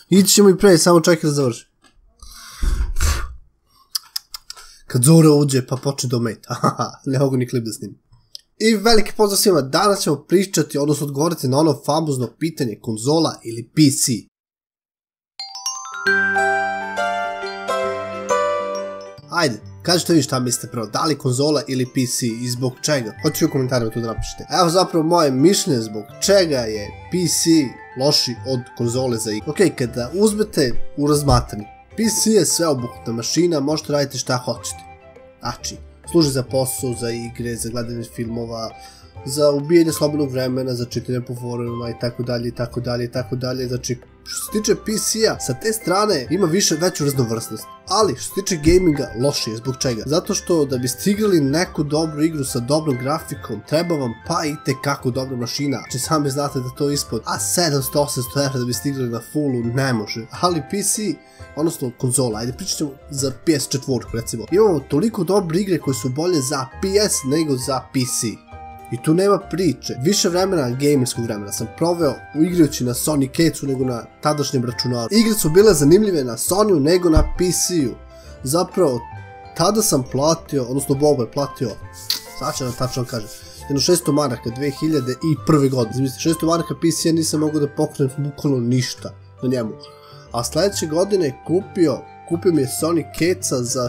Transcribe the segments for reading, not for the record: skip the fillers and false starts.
Ići ćemo i pre, samo čekaj da završi. Kad Zora uđe pa počne domet. Ne mogu ni klip da snimim. I veliki pozdrav svima, danas ćemo pričati, odnosno odgovoriti na ono famozno pitanje konzola ili PC. Ajde, kažete vi šta mislite prvo, da li konzola ili PC i zbog čega? Hoću u komentarima tu da napišete. Evo zapravo moje mišljenje zbog čega je PC loši od konzole za igre. Ok, kada uzmete u razmatranje, PC je sveobuhvatna mašina, možete raditi šta hoćete. Znači, služi za posao, za igre, za gledanje filmova, za ubijanje slobodnog vremena, za čitanje po forumima i tako dalje i tako dalje i tako dalje. Znači, što se tiče PC-a, sa te strane ima veću raznovrstnost. Ali, što se tiče gaminga, loše je. Zbog čega? Zato što da biste igrali neku dobru igru sa dobrom grafikom, treba vam pa i tekako dobra mašina. Znači, sami znate da to ispod 700-800 evra da biste igrali na fullu ne može. Ali PC, odnosno konzola, ajde pričat ćemo za PS4 recimo. Imamo toliko dobre igre koje su bolje za PS nego za PC. I tu nema priče. Više vremena, gamerskog vremena, sam proveo igrajući na Sony Case'u nego na tadašnjem računaru. Igre su bile zanimljive na Sony-u nego na PC-u. Zapravo, tada sam platio, odnosno Bobo je platio, sad će nam tačno kažem, jedno 600 maraka 2001. godine. Zamislite, 600 maraka PC-a nisam mogao da pokrenem bukvalno ništa na njemu. A sledeće godine kupio mi je Sony Case'a za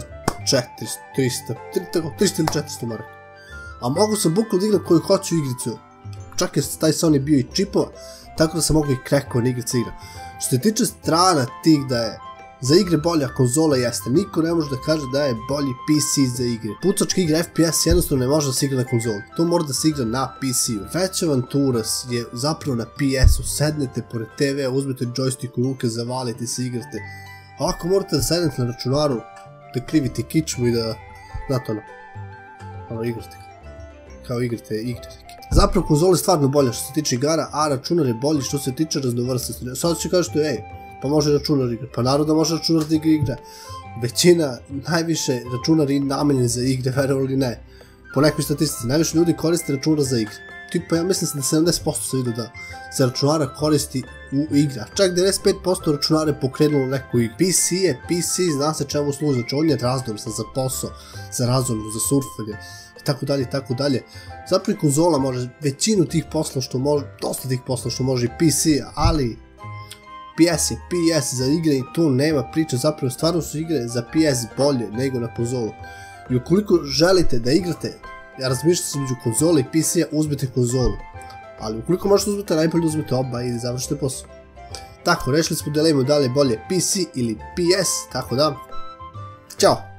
300 ili 400 maraka. A mogu sam bukvalno da igram koju hoću igricu. Čak je taj Sony bio i čipova, tako da sam mogu i crackova igrica igra. Što se tiče strana tih da je za igre bolja konzola jeste, niko ne može da kaže da je bolji PC za igre. Pucačka igra FPS jednostavno ne može da se igra na konzoli, to mora da se igra na PC-u. Veća avantura je zapravo na PS-u, sednete pored TV-a, uzmete joystick u ruke, zavalite se, igrate. Ovako morate da sednete na računaru, da krivite kičmu i da, znate ono igrate. Kao igrate igre. Zapravo konzola je stvarno bolja što se tiče igara, a računar je bolji što se tiče raznovrstnosti. Sad će kažete, pa može računar igra. Pa naravno da može računar da igra. Većina, najviše računari namenjeni za igre, verovali ili ne. Po nekoj statistici, najviše ljudi koriste računar za igre. Tipa ja mislim da 70% se vidio da se računara koristi u igra. Čak 95% računara je pokrenulo neku igru. PC zna se čemu služi, znači on je raznovrsan za posao, za razumnu, za surfanje. I tako dalje. Zapravo i konzola može većinu tih posla što može, dosta tih posla što može i PC, ali PS je PS za igre i tu nema priče, zapravo stvarno su igre za PS bolje nego na konzolu. I ukoliko želite da igrate, ja razmišljam se među konzole i PC-a, uzmite konzolu. Ali ukoliko možete uzmete, najbolje uzmete oba i završite posao. Tako, rešili smo dilemu da li je bolje PC ili PS, tako da, ćao!